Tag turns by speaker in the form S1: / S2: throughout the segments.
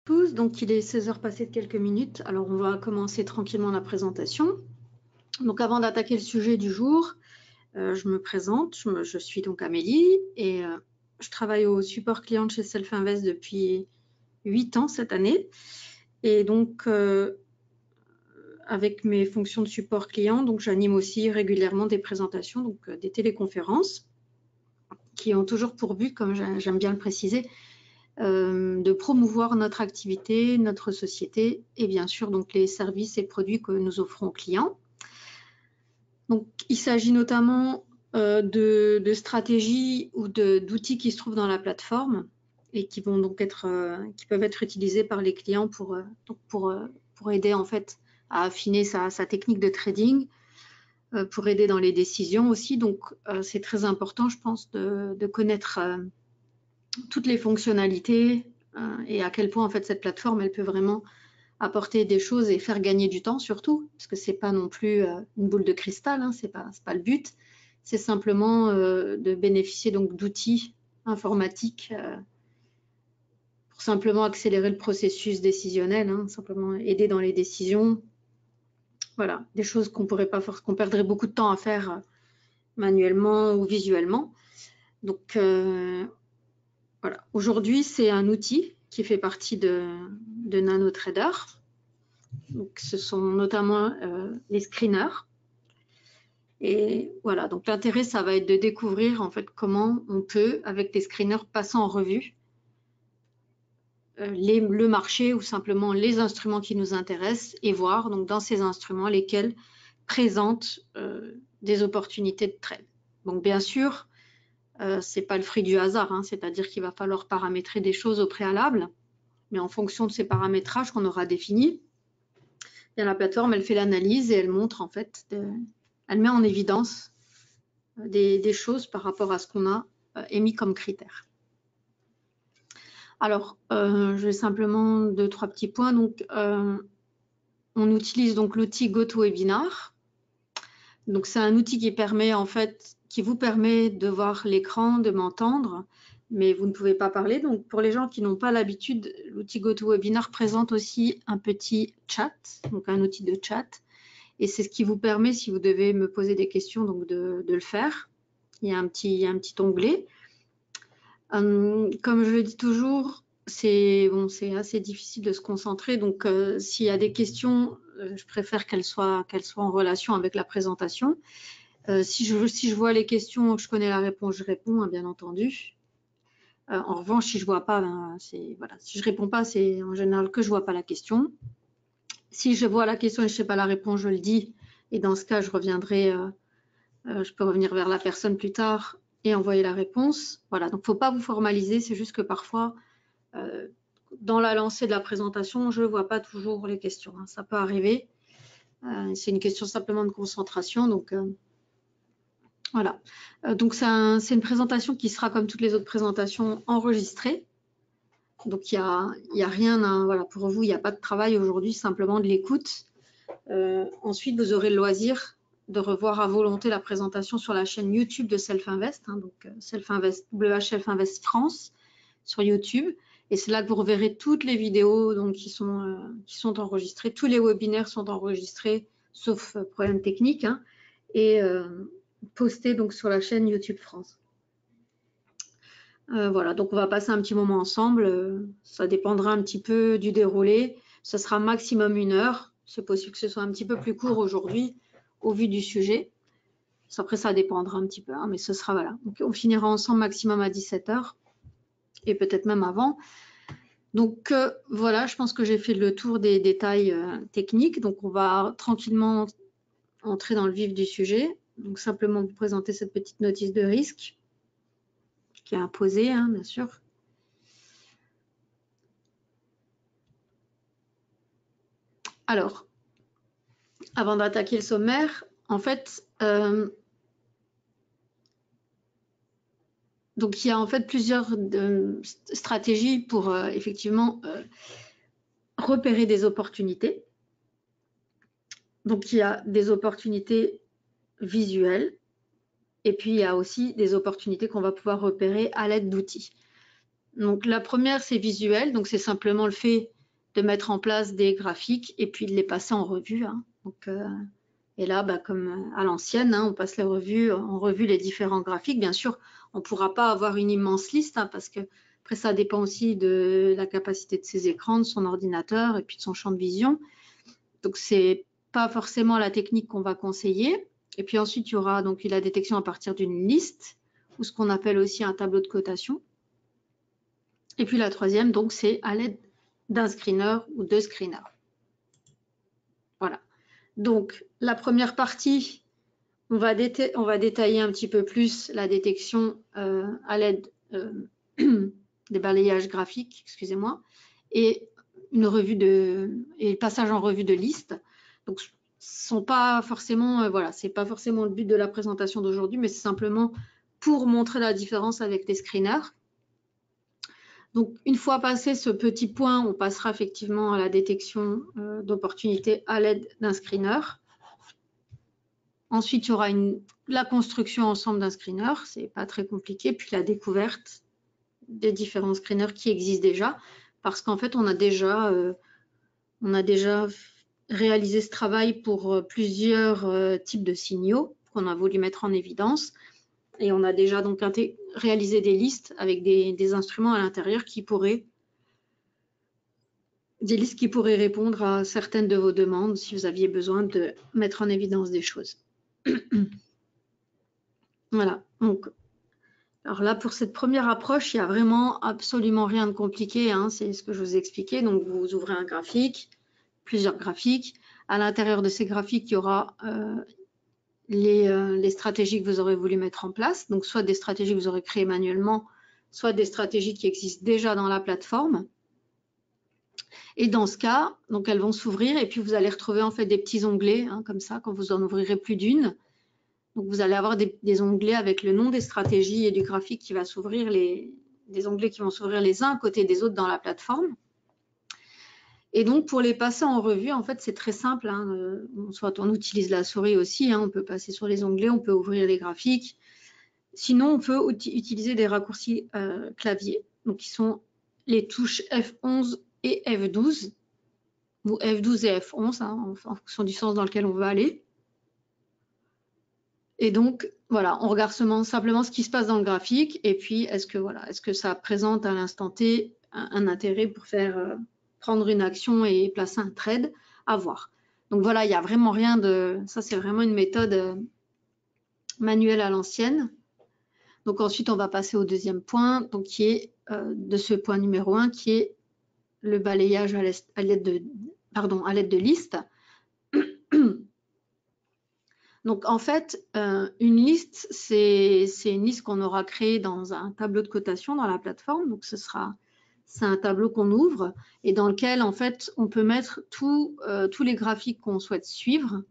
S1: Tous, donc il est 16 h passées de quelques minutes. Alors on va commencer tranquillement la présentation. Donc avant d'attaquer le sujet du jour, je me présente. Je suis donc Amélie et je travaille au support client de chez Self-Invest depuis 8 ans cette année. Et donc avec mes fonctions de support client, donc j'anime aussi régulièrement des présentations, donc des téléconférences qui ont toujours pour but, comme j'aime bien le préciser, de promouvoir notre activité, notre société et bien sûr donc les services et produits que nous offrons aux clients. Donc il s'agit notamment de stratégies ou d'outils qui se trouvent dans la plateforme et qui vont donc qui peuvent être utilisés par les clients pour aider en fait à affiner sa technique de trading, pour aider dans les décisions aussi. Donc c'est très important, je pense, de connaître toutes les fonctionnalités et à quel point en fait cette plateforme elle peut vraiment apporter des choses et faire gagner du temps surtout, parce que c'est pas non plus une boule de cristal, hein, c'est pas le but, c'est simplement de bénéficier donc d'outils informatiques pour simplement accélérer le processus décisionnel, hein, simplement aider dans les décisions. Voilà, des choses qu'on perdrait beaucoup de temps à faire manuellement ou visuellement. Donc voilà. Aujourd'hui, c'est un outil qui fait partie de NanoTrader. Donc, ce sont notamment les screeners. Et voilà, donc l'intérêt, ça va être de découvrir en fait comment on peut, avec les screeners, passer en revue le marché ou simplement les instruments qui nous intéressent et voir donc dans ces instruments lesquels présentent des opportunités de trade. Donc bien sûr, c'est pas le fruit du hasard, hein, c'est-à-dire qu'il va falloir paramétrer des choses au préalable, mais en fonction de ces paramétrages qu'on aura définis, bien, la plateforme elle fait l'analyse et elle montre en fait, elle met en évidence des choses par rapport à ce qu'on a émis comme critères. Alors, je vais simplement 2-3 petits points. Donc, on utilise donc l'outil GoToWebinar. Donc, c'est un outil qui permet en fait, qui vous permet de voir l'écran, de m'entendre, mais vous ne pouvez pas parler. Donc, pour les gens qui n'ont pas l'habitude, l'outil GoToWebinar présente aussi un petit chat, donc un outil de chat. Et c'est ce qui vous permet, si vous devez me poser des questions, donc de le faire. Il y a un petit onglet. Comme je le dis toujours, c'est assez difficile de se concentrer. Donc, s'il y a des questions, je préfère qu'elles soient en relation avec la présentation. Si je vois les questions, que je connais la réponse, je réponds, hein, bien entendu. En revanche, si je vois pas, ben, voilà. Si je réponds pas, c'est en général que je vois pas la question. Si je vois la question et je sais pas la réponse, je le dis. Et dans ce cas, je reviendrai. Je peux revenir vers la personne plus tard et envoyer la réponse. Voilà, donc il ne faut pas vous formaliser, c'est juste que parfois, dans la lancée de la présentation, je ne vois pas toujours les questions, hein. Ça peut arriver. C'est une question simplement de concentration. Donc, voilà. Donc, c'est une présentation qui sera, comme toutes les autres présentations, enregistrée. Donc, il y a rien, voilà, pour vous, il n'y a pas de travail aujourd'hui, simplement de l'écoute. Ensuite, vous aurez le loisir de revoir à volonté la présentation sur la chaîne YouTube de Self-Invest, hein, donc Self-Invest, Self-Invest France sur YouTube. Et c'est là que vous reverrez toutes les vidéos donc, qui sont enregistrées. Tous les webinaires sont enregistrés, sauf problème technique, hein, et postés donc, sur la chaîne YouTube France. Voilà, donc on va passer un petit moment ensemble. Ça dépendra un petit peu du déroulé. Ce sera maximum 1 heure. C'est possible que ce soit un petit peu plus court aujourd'hui au vu du sujet. Après, ça dépendra un petit peu, hein, mais ce sera voilà. Donc, on finira ensemble maximum à 17 h et peut-être même avant. Donc voilà, je pense que j'ai fait le tour des détails techniques. Donc on va tranquillement entrer dans le vif du sujet. Donc simplement vous présenter cette petite notice de risque qui est imposée, hein, bien sûr. Alors, avant d'attaquer le sommaire, en fait, donc il y a en fait plusieurs stratégies pour effectivement repérer des opportunités. Donc il y a des opportunités visuelles et puis il y a aussi des opportunités qu'on va pouvoir repérer à l'aide d'outils. Donc la première, c'est visuel, donc c'est simplement le fait de mettre en place des graphiques et puis de les passer en revue. Hein. Donc, et là, comme à l'ancienne, hein, on passe en revue les différents graphiques. Bien sûr, on ne pourra pas avoir une immense liste hein, parce que après, ça dépend aussi de la capacité de ses écrans, de son ordinateur et puis de son champ de vision. Donc, c'est pas forcément la technique qu'on va conseiller. Et puis ensuite, il y aura donc la détection à partir d'une liste ou ce qu'on appelle aussi un tableau de cotation. Et puis la troisième, donc, c'est à l'aide d'un screener ou de screeners. Voilà. Donc, la première partie, on va détailler un petit peu plus la détection à l'aide des balayages graphiques, excusez-moi, et le passage en revue de liste. Donc, sont pas forcément, voilà, c'est pas forcément le but de la présentation d'aujourd'hui, mais c'est simplement pour montrer la différence avec les screeners. Donc, une fois passé ce petit point, on passera effectivement à la détection d'opportunités à l'aide d'un screener. Ensuite, il y aura la construction ensemble d'un screener, c'est pas très compliqué, puis la découverte des différents screeners qui existent déjà, parce qu'en fait, on a déjà réalisé ce travail pour plusieurs types de signaux qu'on a voulu mettre en évidence. Et on a déjà donc réalisé des listes avec des instruments à l'intérieur des listes qui pourraient répondre à certaines de vos demandes si vous aviez besoin de mettre en évidence des choses. Voilà. Donc, alors là, pour cette première approche, il n'y a vraiment absolument rien de compliqué. Hein, c'est ce que je vous ai expliqué. Donc, vous ouvrez un graphique, plusieurs graphiques. À l'intérieur de ces graphiques, il y aura les stratégies que vous aurez voulu mettre en place, donc soit des stratégies que vous aurez créées manuellement, soit des stratégies qui existent déjà dans la plateforme. Et dans ce cas, donc elles vont s'ouvrir et puis vous allez retrouver en fait des petits onglets, hein, comme ça, quand vous en ouvrirez plus d'une. Donc vous allez avoir des onglets avec le nom des stratégies et du graphique qui va s'ouvrir, des onglets qui vont s'ouvrir les uns à côté des autres dans la plateforme. Et donc, pour les passer en revue, en fait, c'est très simple. Hein. Soit on utilise la souris aussi, hein, on peut passer sur les onglets, on peut ouvrir les graphiques. Sinon, on peut utiliser des raccourcis clavier, donc qui sont les touches F11 et F12, ou F12 et F11, hein, en fonction du sens dans lequel on veut aller. Et donc, voilà, on regarde simplement ce qui se passe dans le graphique, et puis est-ce que ça présente à l'instant T un intérêt pour faire prendre une action et placer un trade, à voir. Donc voilà, il n'y a vraiment rien de... Ça, c'est vraiment une méthode manuelle à l'ancienne. Donc ensuite, on va passer au deuxième point, donc qui est de ce point numéro 1, qui est le balayage à l'aide de listes. Donc en fait, une liste, c'est une liste qu'on aura créée dans un tableau de cotation dans la plateforme. Donc c'est un tableau qu'on ouvre et dans lequel en fait on peut mettre tous les graphiques qu'on souhaite suivre.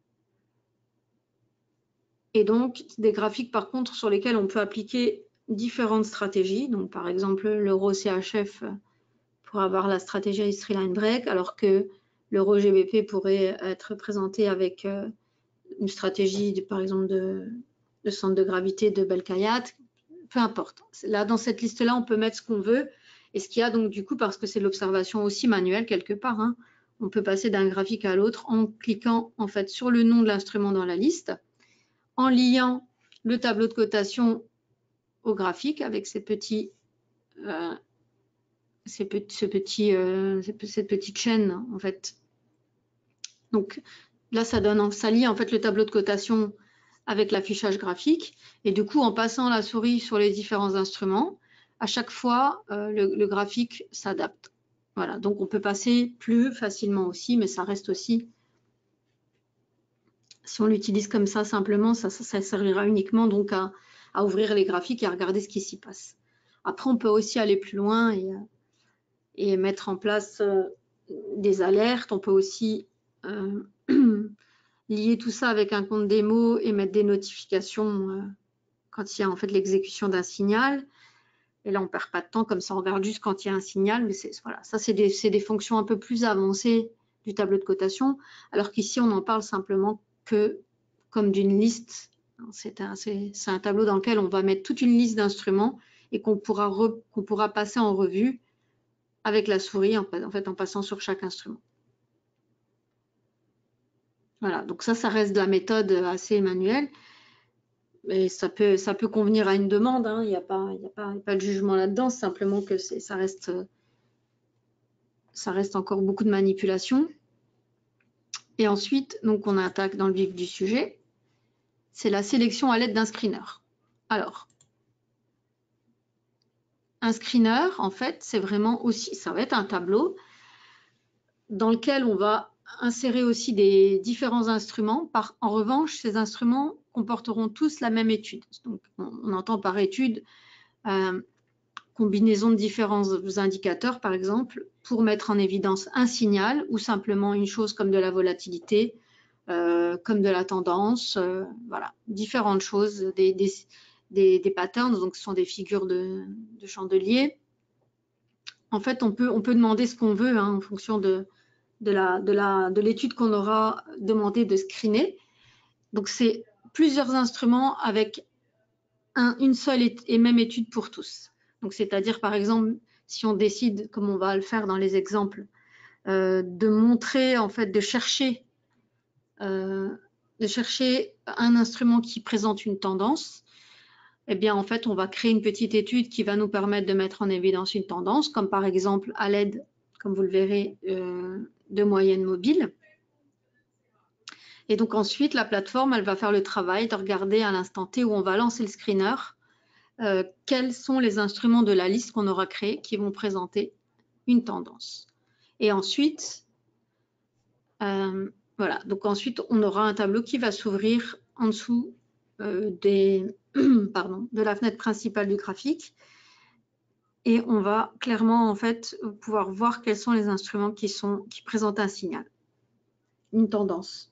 S1: Et donc des graphiques par contre sur lesquels on peut appliquer différentes stratégies. Donc par exemple l'euro CHF pour avoir la stratégie History Line Break, alors que l'euro GBP pourrait être présenté avec une stratégie, par exemple, de centre de gravité de Belkayat, peu importe. Là, dans cette liste-là, on peut mettre ce qu'on veut. Et ce qu'il y a donc, du coup, parce que c'est l'observation aussi manuelle quelque part, hein, on peut passer d'un graphique à l'autre en cliquant en fait sur le nom de l'instrument dans la liste, en liant le tableau de cotation au graphique avec cette petite chaîne, en fait. Donc, là, ça lie en fait le tableau de cotation avec l'affichage graphique. Et du coup, en passant la souris sur les différents instruments, à chaque fois, le graphique s'adapte. Voilà, donc on peut passer plus facilement aussi, mais ça reste aussi, si on l'utilise comme ça simplement, ça servira uniquement donc à ouvrir les graphiques et à regarder ce qui s'y passe. Après, on peut aussi aller plus loin et mettre en place des alertes. On peut aussi lier tout ça avec un compte démo et mettre des notifications quand il y a en fait l'exécution d'un signal. Et là, on ne perd pas de temps, comme ça, on regarde juste quand il y a un signal. Mais voilà, ça, c'est des fonctions un peu plus avancées du tableau de cotation, alors qu'ici, on en parle simplement que comme d'une liste. C'est un tableau dans lequel on va mettre toute une liste d'instruments et qu'on pourra passer en revue avec la souris, en fait, en passant sur chaque instrument. Voilà, donc ça reste de la méthode assez manuelle, mais ça peut convenir à une demande, hein. Il n'y a pas de jugement là-dedans, simplement que ça reste encore beaucoup de manipulation. Et ensuite, donc on attaque dans le vif du sujet, c'est la sélection à l'aide d'un screener. Alors, un screener, en fait, c'est vraiment aussi, ça va être un tableau dans lequel on va insérer aussi des différents instruments. En revanche, ces instruments comporteront tous la même étude. Donc, on entend par étude combinaison de différents indicateurs, par exemple, pour mettre en évidence un signal ou simplement une chose comme de la volatilité, comme de la tendance, voilà, différentes choses, des patterns, donc ce sont des figures de chandelier. En fait, on peut demander ce qu'on veut, hein, en fonction de l'étude qu'on aura demandé de screener. Donc, c'est plusieurs instruments avec une seule et même étude pour tous. Donc, c'est-à-dire, par exemple, si on décide, comme on va le faire dans les exemples, de montrer, en fait, de chercher un instrument qui présente une tendance, eh bien, en fait, on va créer une petite étude qui va nous permettre de mettre en évidence une tendance, comme par exemple à l'aide, comme vous le verrez, de moyennes mobiles. Et donc ensuite, la plateforme, elle va faire le travail de regarder à l'instant T où on va lancer le screener, quels sont les instruments de la liste qu'on aura créée qui vont présenter une tendance. Et ensuite, voilà, donc ensuite, on aura un tableau qui va s'ouvrir en dessous de la fenêtre principale du graphique. Et on va clairement, en fait, pouvoir voir quels sont les instruments qui présentent un signal, une tendance.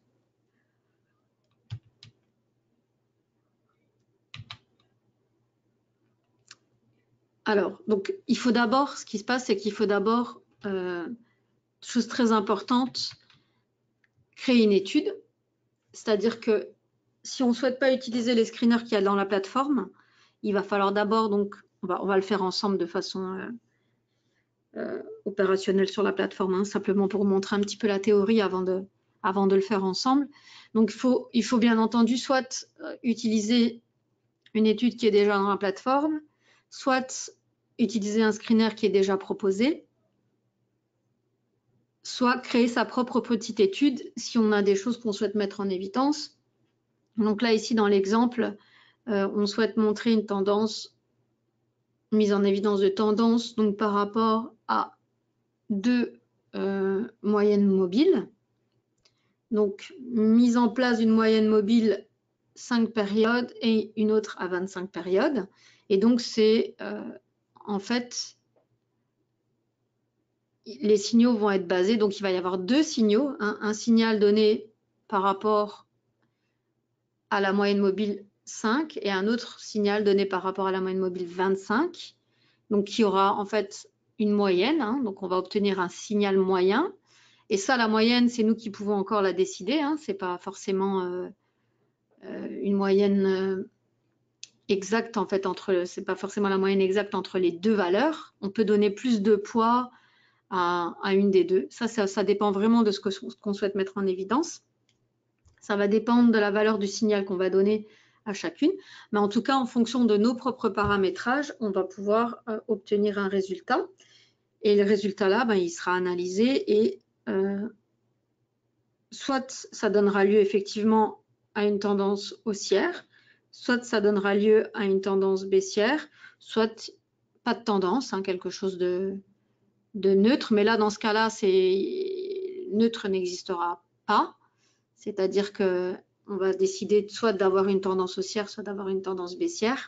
S1: Alors, donc, il faut d'abord, ce qui se passe, c'est qu'il faut d'abord, chose très importante, créer une étude. C'est-à-dire que si on ne souhaite pas utiliser les screeners qu'il y a dans la plateforme, il va falloir d'abord, donc, on va le faire ensemble de façon opérationnelle sur la plateforme, hein, simplement pour montrer un petit peu la théorie avant de le faire ensemble. Donc, il faut bien entendu soit utiliser une étude qui est déjà dans la plateforme, soit utiliser un screener qui est déjà proposé, soit créer sa propre petite étude si on a des choses qu'on souhaite mettre en évidence. Donc là, ici, dans l'exemple, on souhaite montrer une tendance, mise en évidence de tendance, donc par rapport à deux moyennes mobiles. Donc, mise en place d'une moyenne mobile 5 périodes et une autre à 25 périodes. Et donc, c'est en fait, les signaux vont être basés. Donc, il va y avoir deux signaux, hein, un signal donné par rapport à la moyenne mobile 5 et un autre signal donné par rapport à la moyenne mobile 25. Donc, qui aura en fait une moyenne. Hein, donc, on va obtenir un signal moyen. Et ça, la moyenne, c'est nous qui pouvons encore la décider. Hein, c'est pas forcément une moyenne exacte en fait c'est pas forcément la moyenne exacte entre les deux valeurs. On peut donner plus de poids à une des deux. Ça dépend vraiment de ce qu'on souhaite mettre en évidence. Ça va dépendre de la valeur du signal qu'on va donner à chacune. Mais en tout cas, en fonction de nos propres paramétrages, on va pouvoir obtenir un résultat. Et le résultat là, il sera analysé et soit ça donnera lieu effectivement à une tendance haussière, soit ça donnera lieu à une tendance baissière, soit pas de tendance, hein, quelque chose de neutre. Mais là, dans ce cas-là, neutre n'existera pas. C'est-à-dire qu'on va décider soit d'avoir une tendance haussière, soit d'avoir une tendance baissière.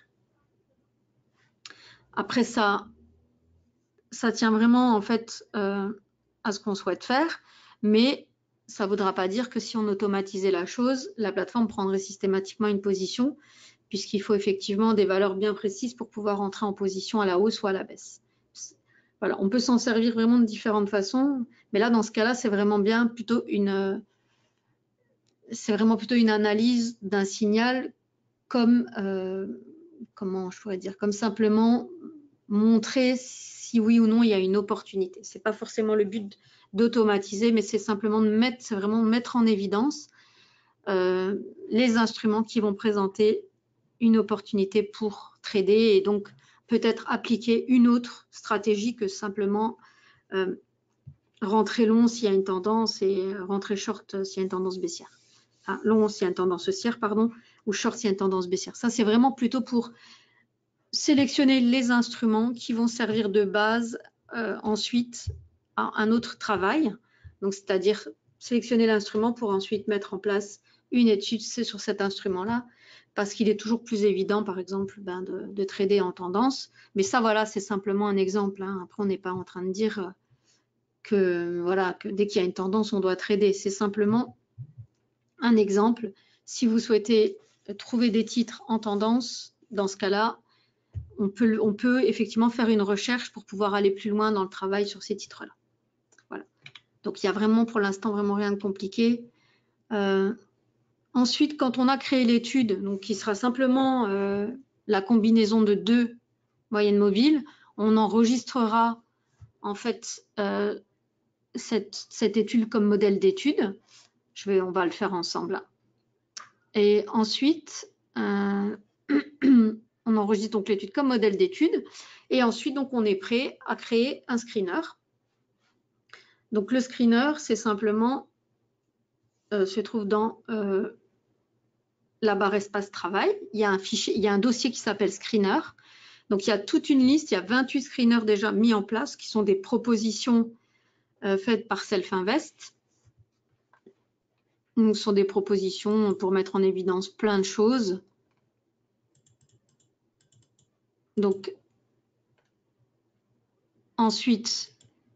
S1: Après, ça tient vraiment en fait à ce qu'on souhaite faire, mais ça ne voudra pas dire que si on automatisait la chose, la plateforme prendrait systématiquement une position, puisqu'il faut effectivement des valeurs bien précises pour pouvoir entrer en position à la hausse ou à la baisse. Voilà, on peut s'en servir vraiment de différentes façons, mais là, dans ce cas-là, c'est vraiment plutôt une analyse d'un signal comme comment je pourrais dire, comme simplement montrer si oui ou non il y a une opportunité. C'est pas forcément le but d'automatiser, mais c'est simplement de mettre, c'est vraiment mettre en évidence les instruments qui vont présenter une opportunité pour trader et donc peut-être appliquer une autre stratégie que simplement rentrer long s'il y a une tendance et rentrer short s'il y a une tendance baissière. Enfin, long s'il y a une tendance haussière, pardon, ou short s'il y a une tendance baissière. Ça, c'est vraiment plutôt pour sélectionner les instruments qui vont servir de base ensuite à un autre travail. Donc, c'est-à-dire sélectionner l'instrument pour ensuite mettre en place une étude sur cet instrument-là, parce qu'il est toujours plus évident, par exemple, de trader en tendance. Mais ça, voilà, c'est simplement un exemple. Hein. Après, on n'est pas en train de dire que, voilà, que dès qu'il y a une tendance, on doit trader. C'est simplement un exemple. Si vous souhaitez trouver des titres en tendance, dans ce cas-là, on peut effectivement faire une recherche pour pouvoir aller plus loin dans le travail sur ces titres-là. Voilà. Donc, il y a vraiment, pour l'instant, vraiment rien de compliqué. Ensuite, quand on a créé l'étude, donc qui sera simplement la combinaison de 2 moyennes mobiles, on enregistrera en fait cette étude comme modèle d'étude. On va le faire ensemble. Et ensuite, on enregistre donc l'étude comme modèle d'étude. Et ensuite, donc, on est prêt à créer un screener. Donc, le screener, c'est simplement, se trouve dans la barre espace travail. Il y a un fichier, il y a un dossier qui s'appelle screener. Donc, il y a toute une liste, il y a 28 screeners déjà mis en place, qui sont des propositions faites par Self-Invest. Ce sont des propositions pour mettre en évidence plein de choses. Donc, ensuite,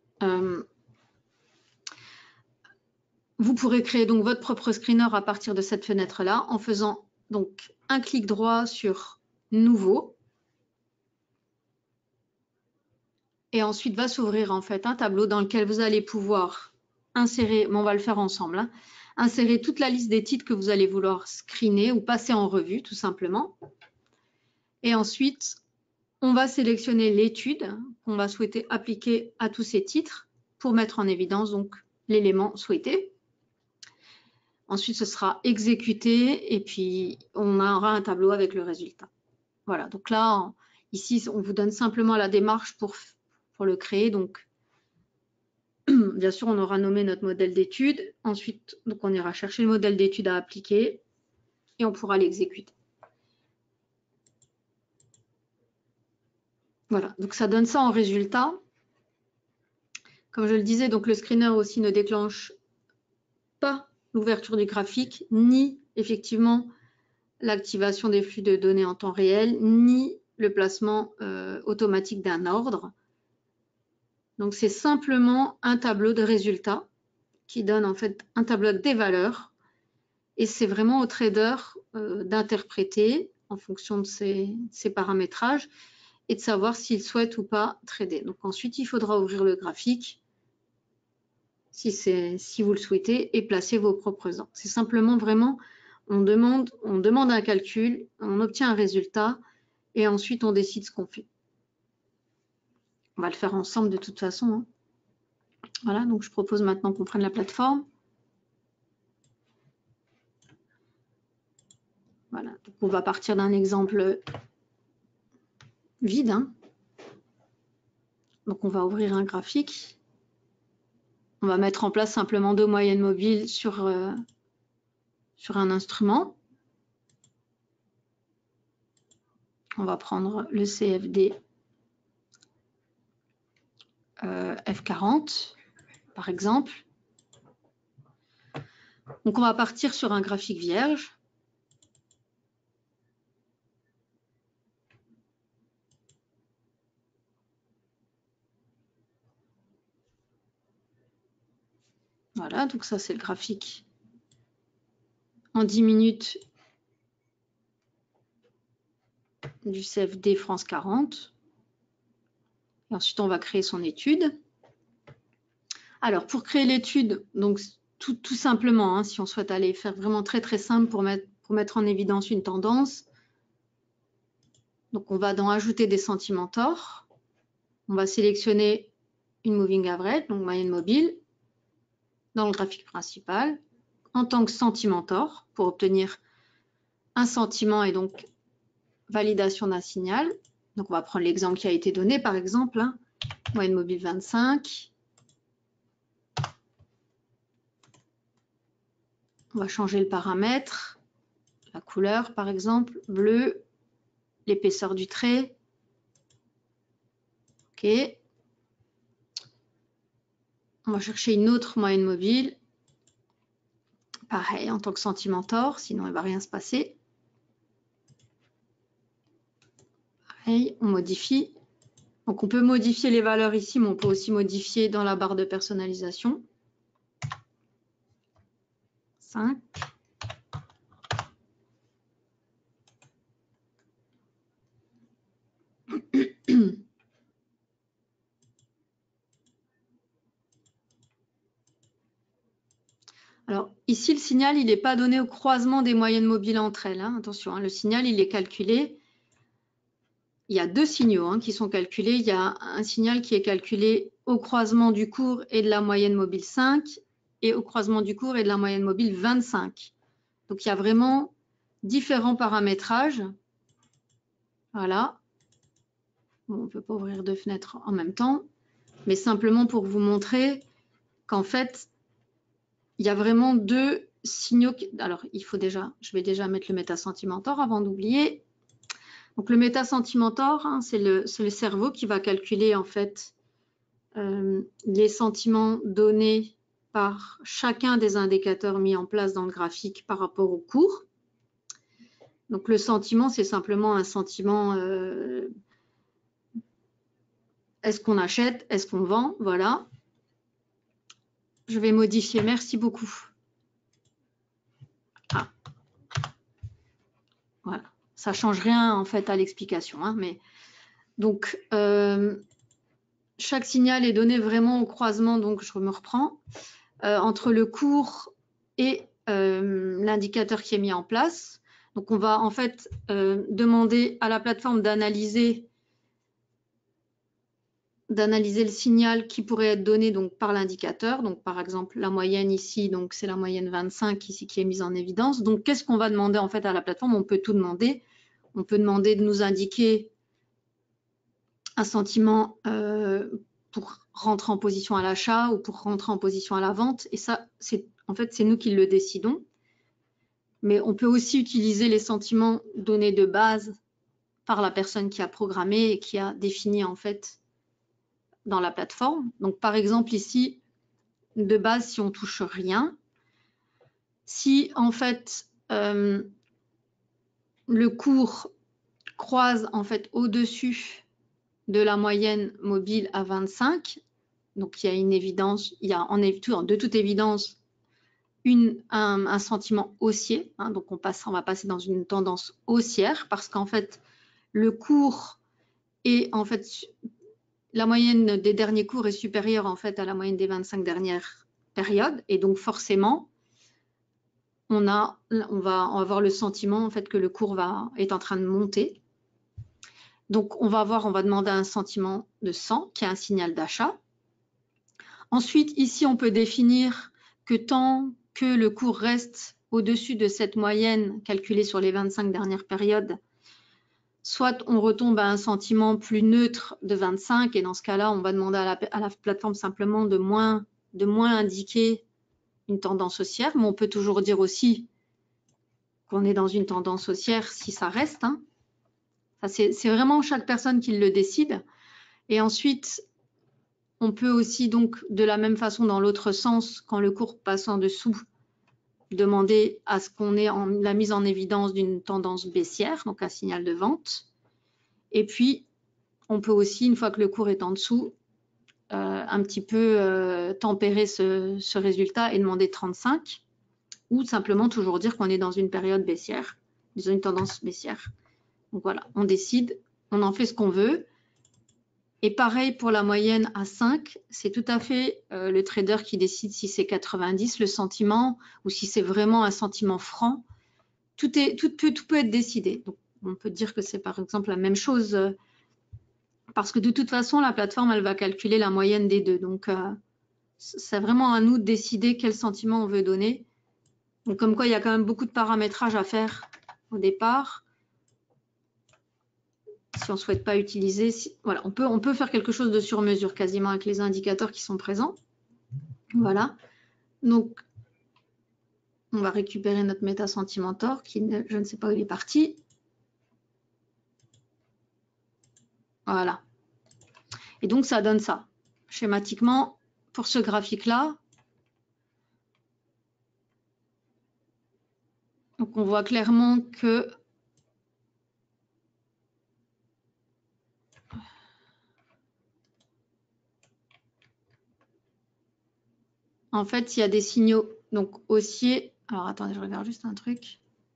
S1: vous pourrez créer donc votre propre screener à partir de cette fenêtre-là en faisant donc un clic droit sur Nouveau. Et ensuite va s'ouvrir en fait un tableau dans lequel vous allez pouvoir insérer, mais on va le faire ensemble, hein, insérer toute la liste des titres que vous allez vouloir screener ou passer en revue tout simplement. Et ensuite, on va sélectionner l'étude qu'on va souhaiter appliquer à tous ces titres pour mettre en évidence donc l'élément souhaité. Ensuite, ce sera exécuté et puis on aura un tableau avec le résultat. Voilà, donc là, ici, on vous donne simplement la démarche pour le créer. Donc, bien sûr, on aura nommé notre modèle d'étude. Ensuite, donc, on ira chercher le modèle d'étude à appliquer et on pourra l'exécuter. Voilà, donc ça donne ça en résultat. Comme je le disais, donc le screener aussi ne déclenche pas l'ouverture du graphique, ni effectivement l'activation des flux de données en temps réel, ni le placement automatique d'un ordre. Donc, c'est simplement un tableau de résultats qui donne en fait un tableau des valeurs. Et c'est vraiment au trader d'interpréter en fonction de ses paramétrages et de savoir s'il souhaite ou pas trader. Donc, ensuite, il faudra ouvrir le graphique si vous le souhaitez et placer vos propres ordres. C'est simplement vraiment, on demande un calcul, on obtient un résultat et ensuite on décide ce qu'on fait. On va le faire ensemble de toute façon. Hein. Voilà, donc je propose maintenant qu'on prenne la plateforme. Voilà, donc on va partir d'un exemple vide. Hein. Donc on va ouvrir un graphique. On va mettre en place simplement 2 moyennes mobiles sur un instrument. On va prendre le CFD F40, par exemple. Donc on va partir sur un graphique vierge. Voilà, donc ça c'est le graphique en 10 minutes du CFD France 40. Et ensuite on va créer son étude. Alors pour créer l'étude, donc tout simplement, hein, si on souhaite aller faire vraiment très très simple pour mettre en évidence une tendance, Donc, on va dans Ajouter des Sentimentors. On va sélectionner une Moving Average, donc moyenne mobile, dans le graphique principal, en tant que Sentimentor, pour obtenir un sentiment et donc validation d'un signal. Donc, on va prendre l'exemple qui a été donné, par exemple, hein, moyenne mobile 25. On va changer le paramètre, la couleur, par exemple, bleu, l'épaisseur du trait. OK. On va chercher une autre moyenne mobile. Pareil, en tant que Sentimentor, sinon il ne va rien se passer. Pareil, on modifie. Donc, on peut modifier les valeurs ici, mais on peut aussi modifier dans la barre de personnalisation. 5. Alors, ici, le signal, il n'est pas donné au croisement des moyennes mobiles entre elles. Hein. Attention, hein, le signal, il est calculé. Il y a deux signaux hein, qui sont calculés. Il y a un signal qui est calculé au croisement du court et de la moyenne mobile 5 et au croisement du court et de la moyenne mobile 25. Donc, il y a vraiment différents paramétrages. Voilà. Bon, on ne peut pas ouvrir deux fenêtres en même temps, mais simplement pour vous montrer qu'en fait, il y a vraiment deux signaux. Alors, je vais déjà mettre le Metasentimentor avant d'oublier. Donc, le Metasentimentor, hein, c'est le cerveau qui va calculer en fait les sentiments donnés par chacun des indicateurs mis en place dans le graphique par rapport au cours. Donc, le sentiment, c'est simplement un sentiment est-ce qu'on achète, est-ce qu'on vend, voilà. Je vais modifier, merci beaucoup. Ah. Voilà, ça ne change rien en fait à l'explication, hein, mais donc chaque signal est donné vraiment au croisement, donc je me reprends, entre le cours et l'indicateur qui est mis en place. Donc on va en fait demander à la plateforme d'analyser le signal qui pourrait être donné donc par l'indicateur. Donc par exemple la moyenne ici, donc c'est la moyenne 25 ici qui est mise en évidence. Donc qu'est-ce qu'on va demander en fait à la plateforme? On peut tout demander. On peut demander de nous indiquer un sentiment pour rentrer en position à l'achat ou pour rentrer en position à la vente. Et ça, en fait, c'est nous qui le décidons. Mais on peut aussi utiliser les sentiments donnés de base par la personne qui a programmé et qui a défini en fait dans la plateforme. Donc, par exemple, ici, de base, si on touche rien, si en fait le cours croise en fait au-dessus de la moyenne mobile à 25, donc il y a une évidence, il y a de toute évidence un sentiment haussier, hein, donc on va passer dans une tendance haussière parce qu'en fait le cours est en fait la moyenne des derniers cours est supérieure en fait à la moyenne des 25 dernières périodes et donc forcément on va avoir le sentiment en fait que le cours est en train de monter. Donc on va demander un sentiment de 100 qui est un signal d'achat. Ensuite ici on peut définir que tant que le cours reste au-dessus de cette moyenne calculée sur les 25 dernières périodes, soit on retombe à un sentiment plus neutre de 25 et dans ce cas-là, on va demander à la plateforme simplement de moins indiquer une tendance haussière, mais on peut toujours dire aussi qu'on est dans une tendance haussière si ça reste. Hein. C'est vraiment chaque personne qui le décide. Et ensuite, on peut aussi donc de la même façon dans l'autre sens, quand le cours passe en dessous, demander à ce qu'on ait la mise en évidence d'une tendance baissière, donc un signal de vente. Et puis, on peut aussi, une fois que le cours est en dessous, un petit peu tempérer ce résultat et demander 35, ou simplement toujours dire qu'on est dans une période baissière, disons une tendance baissière. Donc voilà, on décide, on en fait ce qu'on veut. Et pareil pour la moyenne à 5, c'est tout à fait le trader qui décide si c'est 90 le sentiment ou si c'est vraiment un sentiment franc. Tout peut être décidé. Donc, On peut dire que c'est par exemple la même chose parce que de toute façon, la plateforme, elle va calculer la moyenne des deux. Donc, c'est vraiment à nous de décider quel sentiment on veut donner. Donc, comme quoi, il y a quand même beaucoup de paramétrage à faire au départ. Si on ne souhaite pas utiliser, voilà, on peut faire quelque chose de sur mesure quasiment avec les indicateurs qui sont présents. Voilà. Donc, on va récupérer notre Meta-Sentimentor qui, je ne sais pas où il est parti. Voilà. Et donc, ça donne ça. Schématiquement, pour ce graphique-là, donc on voit clairement que en fait, il y a des signaux donc haussiers. Alors, attendez, je regarde juste un truc.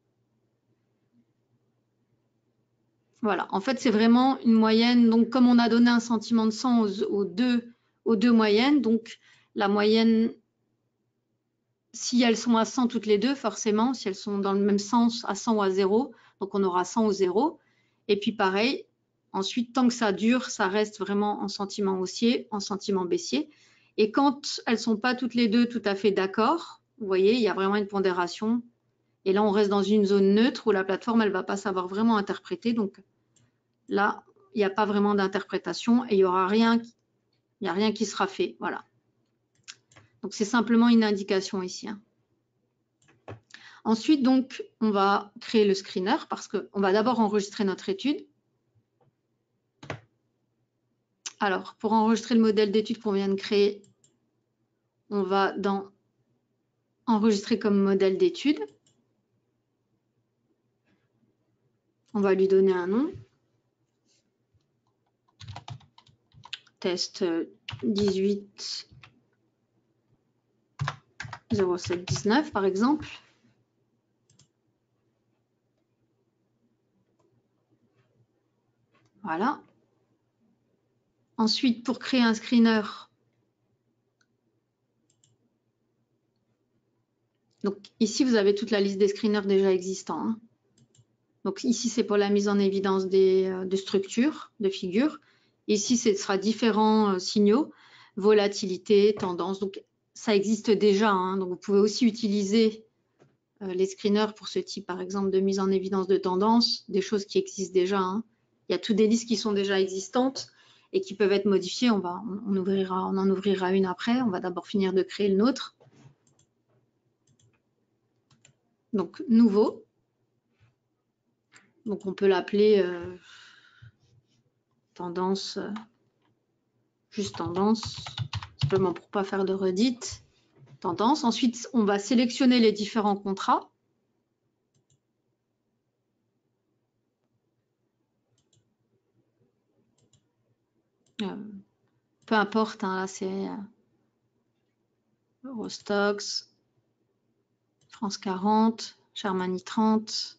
S1: Voilà, en fait, c'est vraiment une moyenne. Donc, comme on a donné un sentiment de 100 aux deux moyennes, donc la moyenne, si elles sont à 100 toutes les deux, forcément, si elles sont dans le même sens, à 100 ou à 0, donc on aura 100 ou 0. Et puis, pareil, ensuite, tant que ça dure, ça reste vraiment en sentiment haussier, en sentiment baissier. Et quand elles ne sont pas toutes les deux tout à fait d'accord, vous voyez, il y a vraiment une pondération. Et là, on reste dans une zone neutre où la plateforme, elle ne va pas savoir vraiment interpréter. Donc là, il n'y a pas vraiment d'interprétation et il n'y aura rien, il n'y a rien qui sera fait. Voilà. Donc c'est simplement une indication ici. Ensuite, donc, on va créer le screener parce qu'on va d'abord enregistrer notre étude. Alors, pour enregistrer le modèle d'étude qu'on vient de créer, on va dans enregistrer comme modèle d'étude. On va lui donner un nom. Test 18 07 19 par exemple. Voilà. Ensuite, pour créer un screener, donc ici, vous avez toute la liste des screeners déjà existants. Donc ici, c'est pour la mise en évidence de structures, de figures. Ici, ce sera différents signaux, volatilité, tendance. Donc ça existe déjà. Donc vous pouvez aussi utiliser les screeners pour ce type, par exemple, de mise en évidence de tendance, des choses qui existent déjà. Il y a toutes des listes qui sont déjà existantes et qui peuvent être modifiées. On en ouvrira une après. On va d'abord finir de créer le nôtre. Donc, nouveau. Donc, on peut l'appeler tendance, juste tendance, simplement pour ne pas faire de redite. Tendance. Ensuite, on va sélectionner les différents contrats. Peu importe, là, c'est Eurostoxx, France 40, Germany 30,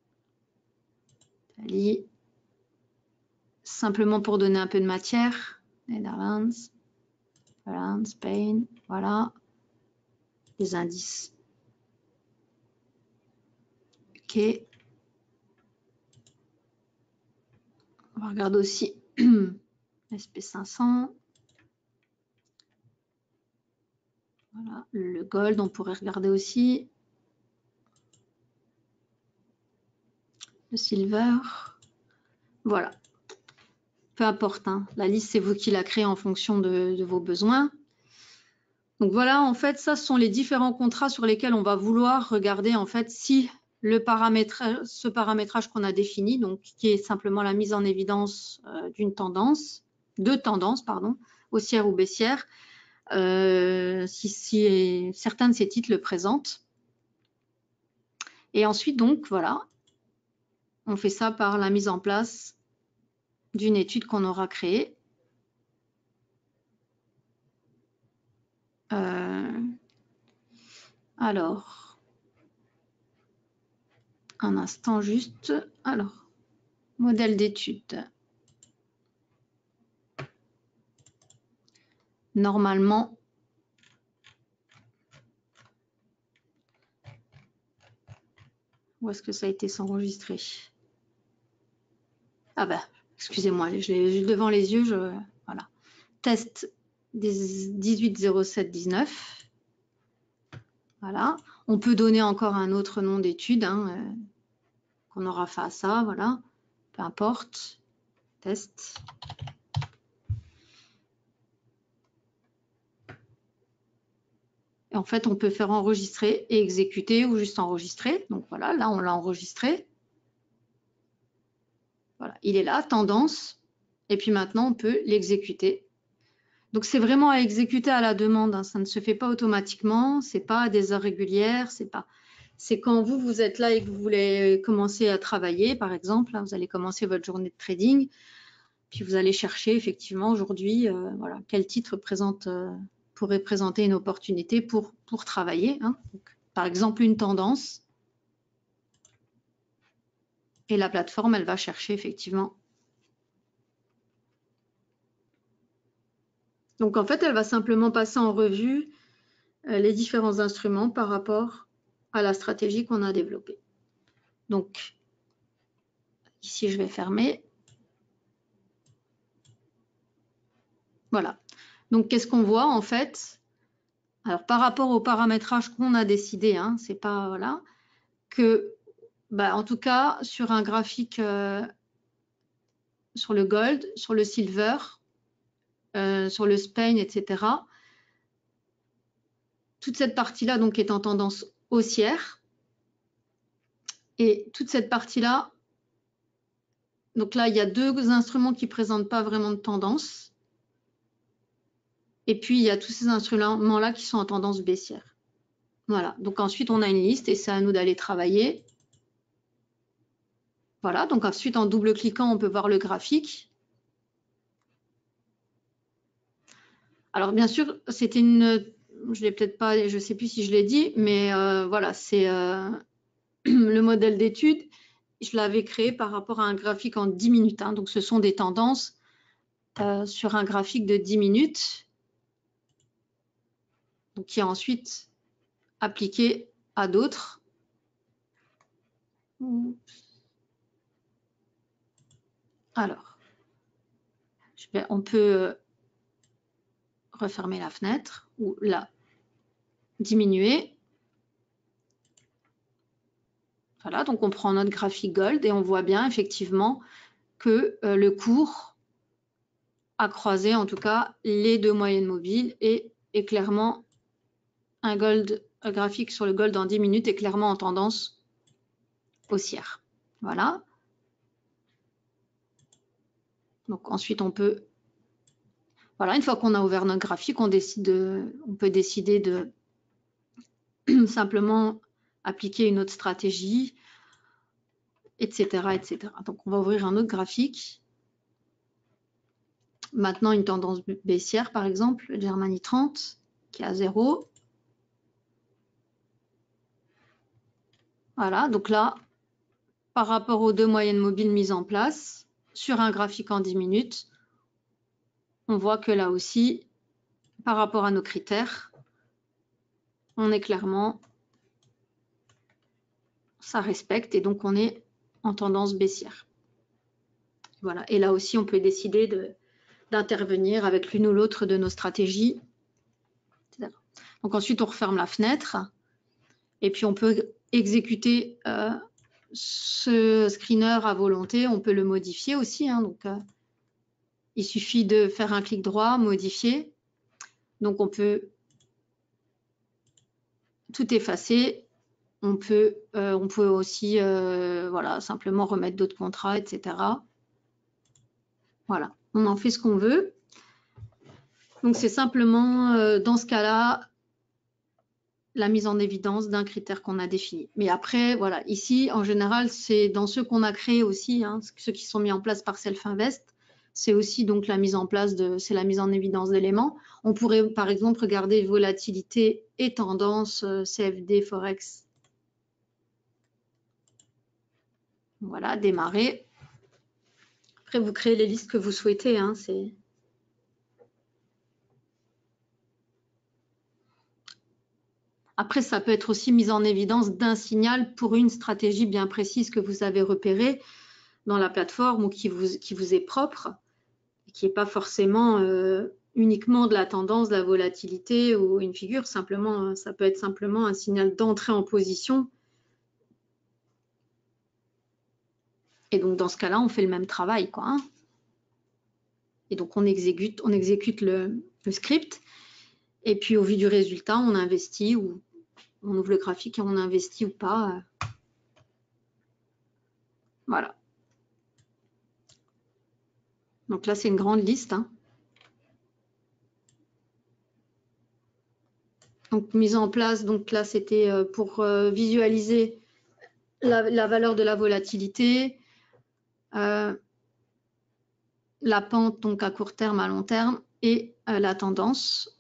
S1: Italie, simplement pour donner un peu de matière, Netherlands, voilà, Spain, voilà, les indices. Ok. On va regarder aussi SP500. Voilà, le gold, on pourrait regarder aussi. Le silver. Voilà. Peu importe, la liste, c'est vous qui la créez en fonction de vos besoins. Donc voilà, en fait, ça, ce sont les différents contrats sur lesquels on va vouloir regarder en fait si ce paramétrage qu'on a défini, donc qui est simplement la mise en évidence d'une tendance, de tendances, pardon, haussière ou baissière, si certains de ces titres le présentent. Et ensuite, donc, voilà, on fait ça par la mise en place d'une étude qu'on aura créée. Alors, un instant juste. Alors, modèle d'étude. Normalement, où est-ce que ça a été s'enregistrer? Ah ben, excusez-moi, je l'ai devant les yeux, voilà. Test 180719. Voilà. On peut donner encore un autre nom d'étude, hein, qu'on aura fait à ça, voilà. Peu importe. Test. Et en fait, on peut faire enregistrer et exécuter ou juste enregistrer. Donc voilà, là, on l'a enregistré. Voilà, il est là, tendance. Et puis maintenant, on peut l'exécuter. Donc c'est vraiment à exécuter à la demande, hein. Ça ne se fait pas automatiquement, c'est pas à des heures régulières, c'est quand vous êtes là et que vous voulez commencer à travailler, par exemple, là, vous allez commencer votre journée de trading, puis vous allez chercher effectivement aujourd'hui, voilà, quel titre pourrait présenter une opportunité pour travailler, hein. Donc, par exemple une tendance, et la plateforme elle va chercher effectivement. Donc en fait elle va simplement passer en revue les différents instruments par rapport à la stratégie qu'on a développée. Donc, ici, je vais fermer. Voilà. Donc, qu'est-ce qu'on voit en fait? Alors, par rapport au paramétrage qu'on a décidé, hein, c'est pas, voilà, que, bah, en tout cas, sur un graphique, sur le gold, sur le silver, sur le Spain, etc., toute cette partie-là donc est en tendance haussière. Et toute cette partie-là, donc là, il y a deux instruments qui ne présentent pas vraiment de tendance. Et puis, il y a tous ces instruments-là qui sont en tendance baissière. Voilà, donc ensuite, on a une liste et c'est à nous d'aller travailler. Voilà, donc ensuite, en double-cliquant, on peut voir le graphique. Alors, bien sûr, c'était une... Je l'ai peut-être pas, je ne sais plus si je l'ai dit, mais voilà, c'est le modèle d'étude. Je l'avais créé par rapport à un graphique en 10 minutes. Hein, donc, ce sont des tendances sur un graphique de 10 minutes. Donc, qui est ensuite appliqué à d'autres. Alors, on peut refermer la fenêtre ou la diminuer. Voilà, donc on prend notre graphique gold et on voit bien effectivement que le cours a croisé en tout cas les deux moyennes mobiles et est clairement un graphique sur le gold en 10 minutes est clairement en tendance haussière. Voilà. Donc ensuite on peut, voilà, une fois qu'on a ouvert notre graphique, on peut décider de simplement appliquer une autre stratégie, etc., etc. Donc on va ouvrir un autre graphique. Maintenant une tendance baissière par exemple, le Germany 30 qui est à 0. Voilà, donc là, par rapport aux deux moyennes mobiles mises en place, sur un graphique en 10 minutes, on voit que là aussi, par rapport à nos critères, on est clairement, ça respecte et donc on est en tendance baissière. Voilà, et là aussi, on peut décider d'intervenir avec l'une ou l'autre de nos stratégies. Donc ensuite, on referme la fenêtre et puis on peut exécuter ce screener à volonté. On peut le modifier aussi, hein, donc il suffit de faire un clic droit, modifier. Donc on peut tout effacer. On peut aussi voilà, simplement remettre d'autres contrats, etc. Voilà, on en fait ce qu'on veut. Donc c'est simplement dans ce cas-là la mise en évidence d'un critère qu'on a défini. Mais après, voilà, ici en général, c'est dans ceux qu'on a créés aussi, hein, ceux qui sont mis en place par Self-Invest. C'est aussi donc la mise en place c'est la mise en évidence d'éléments. On pourrait par exemple regarder volatilité et tendance, CFD, Forex. Voilà, démarrer. Après, vous créez les listes que vous souhaitez. Hein, Après, ça peut être aussi mise en évidence d'un signal pour une stratégie bien précise que vous avez repérée. dans la plateforme ou qui vous est propre, qui n'est pas forcément uniquement de la tendance, de la volatilité ou une figure. Simplement, ça peut être simplement un signal d'entrée en position. Et donc, dans ce cas-là, on fait le même travail, quoi, hein. Et donc, on exécute le script. Et puis, au vu du résultat, on investit ou on ouvre le graphique et on investit ou pas. Voilà. Donc là, c'est une grande liste, hein. Donc, mise en place, donc là, c'était pour visualiser la valeur de la volatilité, la pente, donc à court terme, à long terme, et la tendance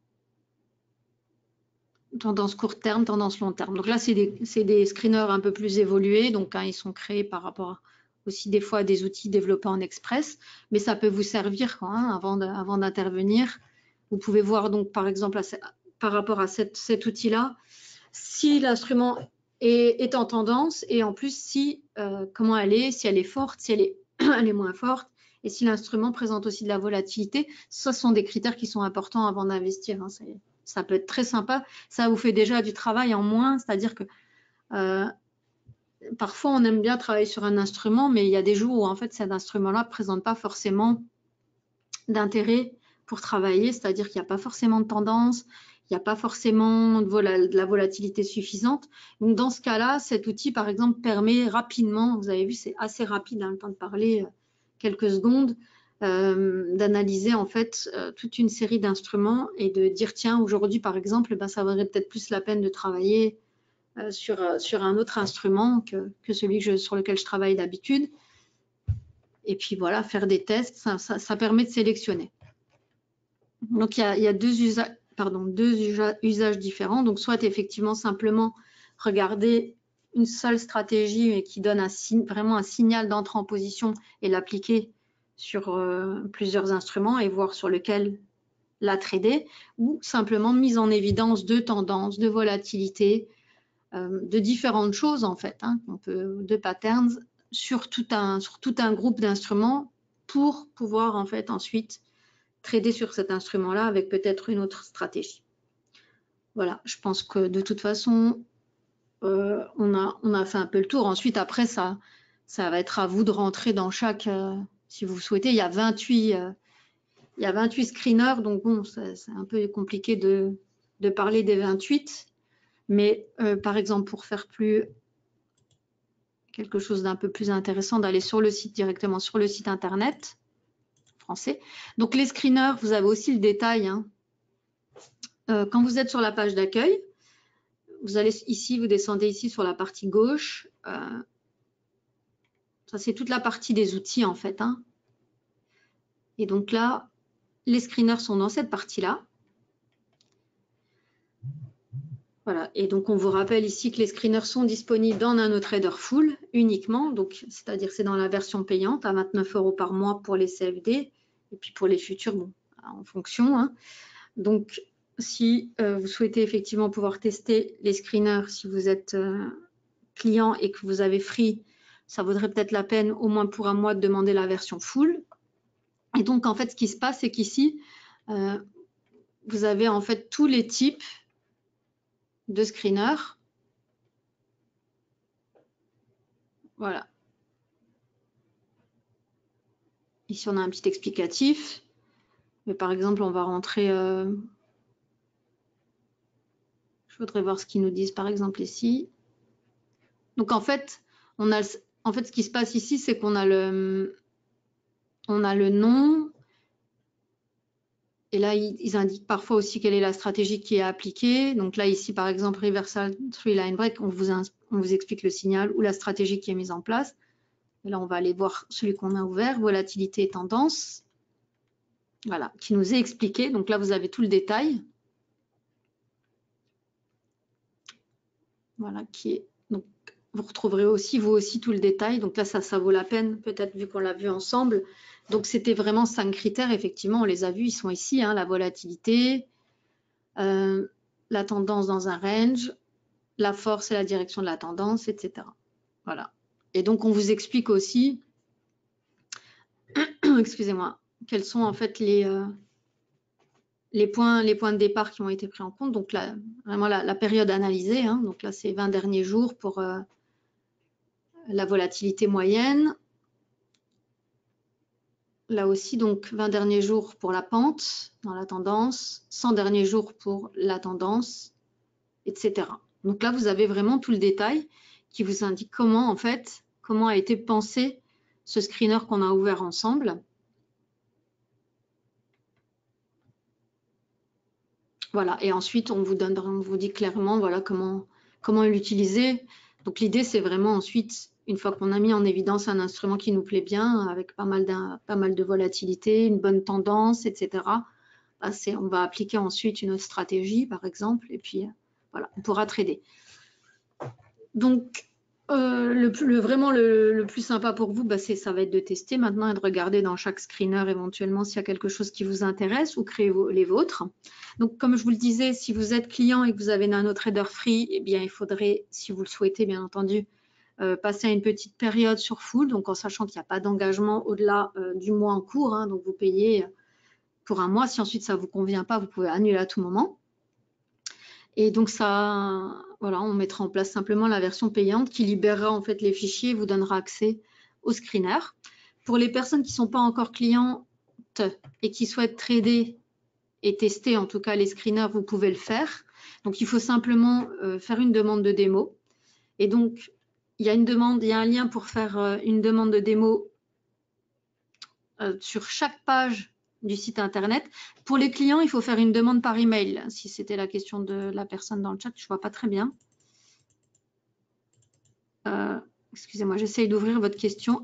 S1: court terme, tendance long terme. Donc là, c'est des screeners un peu plus évolués, donc hein, ils sont créés par rapport aussi des fois à des outils développés en express, mais ça peut vous servir quoi, hein, avant d'intervenir. Vous pouvez voir donc par exemple par rapport à cet outil-là, si l'instrument est en tendance et en plus si comment elle est, si elle est forte, si elle est, elle est moins forte, et si l'instrument présente aussi de la volatilité. Ce sont des critères qui sont importants avant d'investir, hein, ça peut être très sympa. Ça vous fait déjà du travail en moins, c'est-à-dire que parfois on aime bien travailler sur un instrument, mais il y a des jours où en fait cet instrument-là ne présente pas forcément d'intérêt pour travailler, c'est-à-dire qu'il n'y a pas forcément de tendance, il n'y a pas forcément de la volatilité suffisante. Donc dans ce cas-là, cet outil par exemple permet rapidement, vous avez vu c'est assez rapide, hein, le temps de parler quelques secondes, d'analyser en fait toute une série d'instruments et de dire tiens aujourd'hui par exemple ben, ça vaudrait peut-être plus la peine de travailler sur un autre instrument que celui sur lequel je travaille d'habitude. Et puis voilà, faire des tests, ça permet de sélectionner. Donc il y a deux usages différents. Donc soit effectivement simplement regarder une seule stratégie mais qui donne vraiment un signal d'entrée en position et l'appliquer sur plusieurs instruments et voir sur lequel la trader, ou simplement mise en évidence de tendances, de volatilité, de différentes choses en fait, hein, de patterns sur tout un groupe d'instruments pour pouvoir en fait ensuite trader sur cet instrument-là avec peut-être une autre stratégie. Voilà, je pense que de toute façon, on a fait un peu le tour. Ensuite, après, ça va être à vous de rentrer dans chaque, si vous souhaitez, il y a 28 screeners, donc bon, c'est un peu compliqué de parler des 28, mais par exemple, pour faire quelque chose d'un peu plus intéressant, d'aller sur le site, directement sur le site internet français. Donc les screeners, vous avez aussi le détail, hein. Quand vous êtes sur la page d'accueil, vous allez ici, vous descendez ici sur la partie gauche. Ça, c'est toute la partie des outils en fait, hein. Et donc là, les screeners sont dans cette partie-là. Voilà. Et donc, on vous rappelle ici que les screeners sont disponibles dans NanoTrader Full uniquement. Donc, c'est-à-dire c'est dans la version payante à 29 € par mois pour les CFD. Et puis pour les futurs, bon, en fonction, hein. Donc, si vous souhaitez effectivement pouvoir tester les screeners, si vous êtes client et que vous avez free, ça vaudrait peut-être la peine au moins pour un mois de demander la version full. Et donc en fait ce qui se passe c'est qu'ici vous avez en fait tous les types de screeners. Voilà. Ici on a un petit explicatif. Mais par exemple on va rentrer je voudrais voir ce qu'ils nous disent par exemple ici. Donc en fait ce qui se passe ici c'est qu'on a le nom. Et là, ils indiquent parfois aussi quelle est la stratégie qui est appliquée. Donc là, ici, par exemple, Reversal 3-Line Break, on vous explique le signal ou la stratégie qui est mise en place. Et là, on va aller voir celui qu'on a ouvert, volatilité et tendance. Voilà, qui nous est expliqué. Donc là, vous avez tout le détail. Voilà, donc, vous retrouverez aussi, vous aussi, tout le détail. Donc là, ça vaut la peine, peut-être vu qu'on l'a vu ensemble. Donc, c'était vraiment 5 critères. Effectivement, on les a vus, ils sont ici. Hein, la volatilité, la tendance dans un range, la force et la direction de la tendance, etc. Voilà. Et donc, on vous explique aussi excusez-moi, quels sont en fait les points de départ qui ont été pris en compte. Donc là, vraiment la période analysée, hein. Donc là, c'est 20 derniers jours pour la volatilité moyenne. Là aussi, donc 20 derniers jours pour la pente dans la tendance, 100 derniers jours pour la tendance, etc. Donc là, vous avez vraiment tout le détail qui vous indique comment, en fait, comment a été pensé ce screener qu'on a ouvert ensemble. Voilà, et ensuite, on vous dit clairement voilà, comment l'utiliser. Donc l'idée, c'est vraiment ensuite, une fois qu'on a mis en évidence un instrument qui nous plaît bien, avec pas mal de volatilité, une bonne tendance, etc., bah, on va appliquer ensuite une autre stratégie, par exemple, et puis voilà, on pourra trader. Donc, vraiment le plus sympa pour vous, bah, ça va être de tester maintenant et de regarder dans chaque screener éventuellement s'il y a quelque chose qui vous intéresse ou créer les vôtres. Donc, comme je vous le disais, si vous êtes client et que vous avez NanoTrader Free, eh bien, il faudrait, si vous le souhaitez, bien entendu, passer à une petite période sur full, donc en sachant qu'il n'y a pas d'engagement au-delà du mois en cours. Hein, donc, vous payez pour un mois. Si ensuite ça ne vous convient pas, vous pouvez annuler à tout moment. Et donc ça, voilà, on mettra en place simplement la version payante qui libérera en fait les fichiers et vous donnera accès au screener. Pour les personnes qui ne sont pas encore clientes et qui souhaitent trader et tester en tout cas les screeners, vous pouvez le faire. Donc il faut simplement faire une demande de démo. Et donc il y a un lien pour faire une demande de démo sur chaque page du site internet. Pour les clients, il faut faire une demande par email. Si c'était la question de la personne dans le chat, je ne vois pas très bien. Excusez-moi, j'essaye d'ouvrir votre question.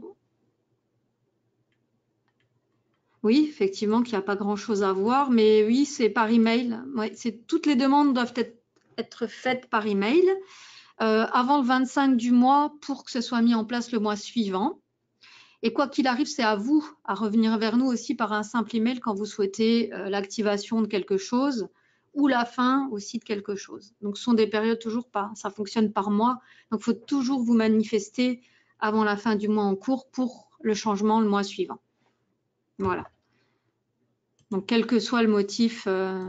S1: Oui, effectivement, qu'il n'y a pas grand-chose à voir, mais oui, c'est par email. Ouais, toutes les demandes doivent être faites par email avant le 25 du mois pour que ce soit mis en place le mois suivant. Et quoi qu'il arrive, c'est à vous à revenir vers nous aussi par un simple email quand vous souhaitez l'activation de quelque chose ou la fin aussi de quelque chose. Donc, ce sont des périodes toujours pas, ça fonctionne par mois. Donc, il faut toujours vous manifester avant la fin du mois en cours pour le changement le mois suivant. Voilà. Donc, quel que soit le motif,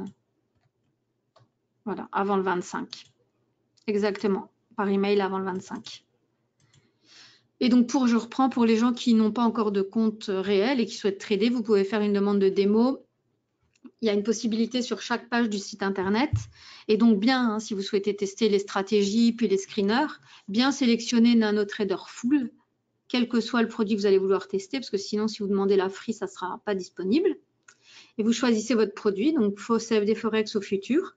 S1: voilà, avant le 25. Exactement, par email avant le 25. Et donc, je reprends, pour les gens qui n'ont pas encore de compte réel et qui souhaitent trader, vous pouvez faire une demande de démo. Il y a une possibilité sur chaque page du site internet. Et donc, bien, hein, si vous souhaitez tester les stratégies puis les screeners, bien sélectionner NanoTrader Full, quel que soit le produit que vous allez vouloir tester, parce que sinon, si vous demandez la free, ça ne sera pas disponible. Et vous choisissez votre produit, donc CFD Forex au futur.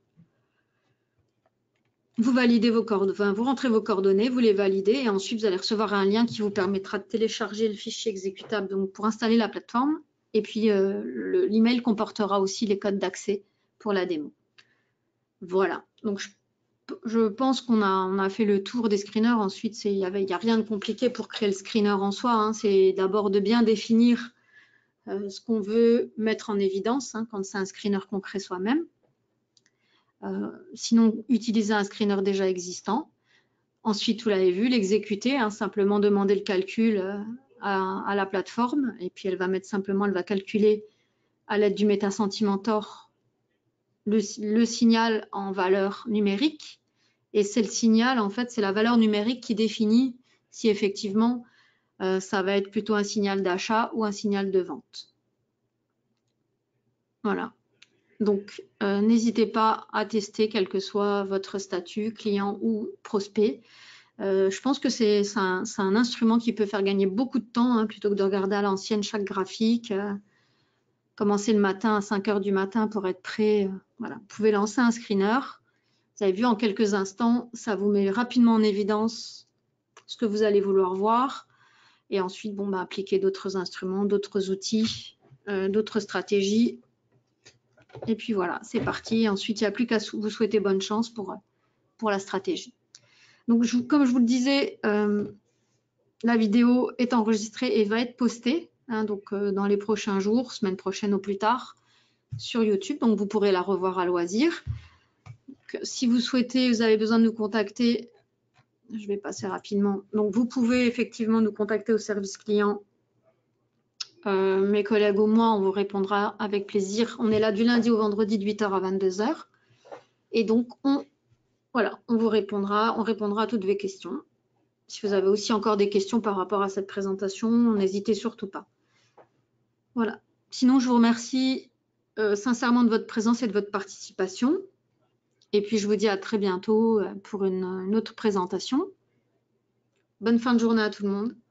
S1: Vous validez vos coordonnées, enfin, vous rentrez vos coordonnées, vous les validez et ensuite vous allez recevoir un lien qui vous permettra de télécharger le fichier exécutable donc pour installer la plateforme. Et puis l'email comportera aussi les codes d'accès pour la démo. Voilà, donc je pense qu'on a fait le tour des screeners. Ensuite, il n'y a rien de compliqué pour créer le screener en soi. Hein. C'est d'abord de bien définir ce qu'on veut mettre en évidence hein, quand c'est un screener qu'on crée soi-même. Sinon, utiliser un screener déjà existant. Ensuite, vous l'avez vu, l'exécuter, hein, simplement demander le calcul à la plateforme et puis elle va calculer à l'aide du MetaSentimentor le signal en valeur numérique. Et c'est le signal, en fait, c'est la valeur numérique qui définit si effectivement ça va être plutôt un signal d'achat ou un signal de vente. Voilà. Donc, n'hésitez pas à tester quel que soit votre statut, client ou prospect. Je pense que c'est un instrument qui peut faire gagner beaucoup de temps hein, plutôt que de regarder à l'ancienne chaque graphique. Commencer le matin à 5 h du matin pour être prêt. Voilà. Vous pouvez lancer un screener. Vous avez vu en quelques instants, ça vous met rapidement en évidence ce que vous allez vouloir voir. Et ensuite, bon, bah, appliquer d'autres instruments, d'autres outils, d'autres stratégies. Et puis voilà, c'est parti. Et ensuite, il n'y a plus qu'à vous souhaiter bonne chance pour la stratégie. Donc, comme je vous le disais, la vidéo est enregistrée et va être postée hein, donc, dans les prochains jours, semaine prochaine au plus tard, sur YouTube. Donc, vous pourrez la revoir à loisir. Donc, si vous souhaitez, vous avez besoin de nous contacter, je vais passer rapidement. Donc, vous pouvez effectivement nous contacter au service client Mes collègues ou moi, on vous répondra avec plaisir. On est là du lundi au vendredi de 8 h à 22 h. Et donc, voilà, on vous répondra, on répondra à toutes vos questions. Si vous avez aussi encore des questions par rapport à cette présentation, n'hésitez surtout pas. Voilà. Sinon, je vous remercie sincèrement de votre présence et de votre participation. Et puis, je vous dis à très bientôt pour une autre présentation. Bonne fin de journée à tout le monde.